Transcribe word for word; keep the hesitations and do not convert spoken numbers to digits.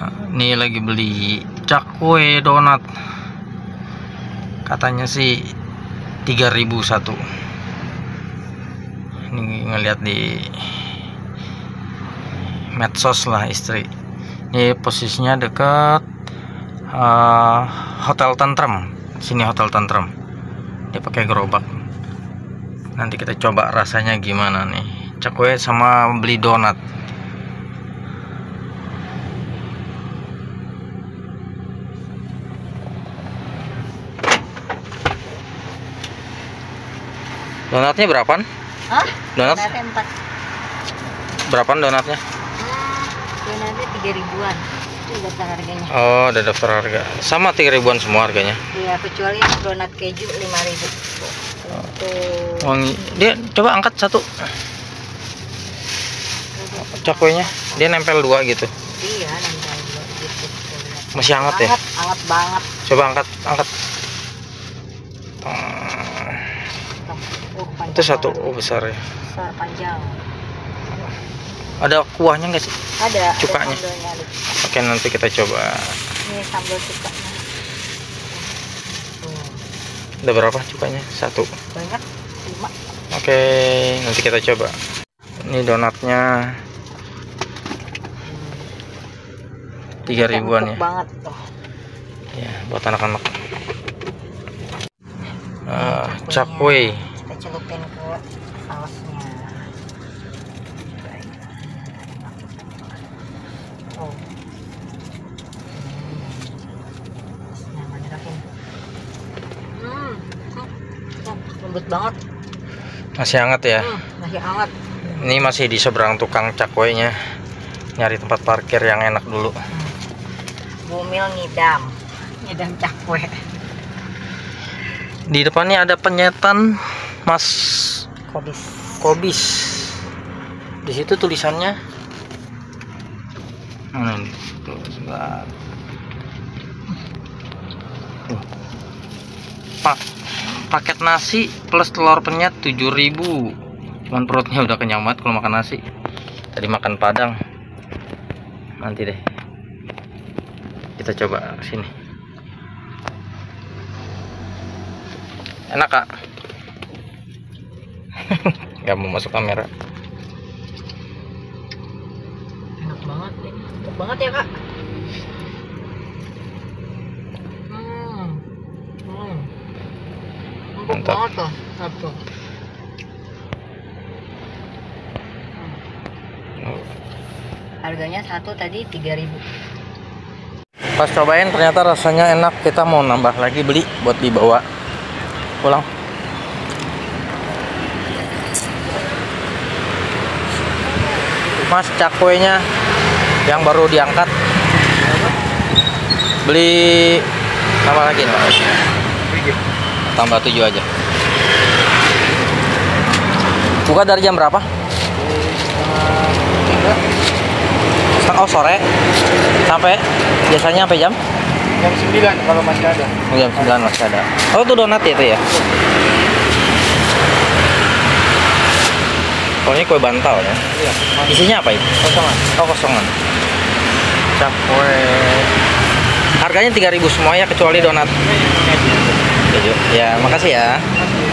Ini lagi beli cakwe donat, katanya sih tiga ribu satu. Ini ngeliat di medsos lah istri. Ini posisinya dekat uh, Hotel Tentrem. Sini Hotel Tentrem. Dia pakai gerobak. Nanti kita coba rasanya gimana nih. Cakwe sama beli donat. Donatnya berapaan? Hah? Donat? empat. Berapaan donatnya? Hmm, donatnya tiga ribuan. Itu daftar harganya. Oh, ada daftar harga. Sama tiga ribuan semua harganya. Iya, kecuali donat keju lima ribu. Untuk Wangi. Dia coba angkat satu. Cakwenya, dia nempel dua gitu. Iya, nempel dua gitu. Masih hangat ya? Hangat, hangat banget. Coba angkat, angkat. Oh, Itu satu, oh besar ya. Besar panjang. Ada kuahnya nggak sih? Ada. Cukanya. Ada sambalnya, ada. Oke, nanti kita coba. Ini sambal cukanya. Ada berapa cukanya? Satu. Banyak, lima. Oke, nanti kita coba. Ini donatnya tiga ribuan ya. Banget tuh. Ya, buat anak-anak. Uh, cakwe. Kita celupin ke sausnya. Oh. Hmm. Hmm. Lembut banget. Masih hangat ya? Hmm, masih hangat. Ini masih di seberang tukang cakwenya. Nyari tempat parkir yang enak dulu. Bumil ngidam. Ngidam cakwe. Di depannya ada penyetan Mas Kobis. Kobis. Di situ tulisannya. Mana ini? Tuh, sebentar. Tuh. Pak, paket nasi plus telur penyet tujuh ribu. Cuman perutnya udah kenyang banget kalau makan nasi. Tadi makan Padang. Nanti deh. Kita coba sini. Enak, Kak? Gak mau masuk kamera. Enak banget nih. Enak banget ya, Kak. Hmm. Hmm. Empuk Mantap. banget tuh. Satu. Harganya satu tadi tiga ribu. Pas cobain ternyata rasanya enak. Kita mau nambah lagi beli buat dibawa pulang. Mas, cakwenya yang baru diangkat beli apa lagi nih, Mas? Tambah tujuh aja. Buka dari jam berapa? Oh, sore sampai biasanya sampai jam jam sembilan kalau masih ada. Oh, jam sembilan masih ada. Oh, itu donat ya itu ya? Oh, ini kue bantal ya? Iya. Isinya apa itu? Kosongan. Oh, kosongan. Cakwe. Harganya tiga ribu semua ya kecuali donat. Ya, makasih ya.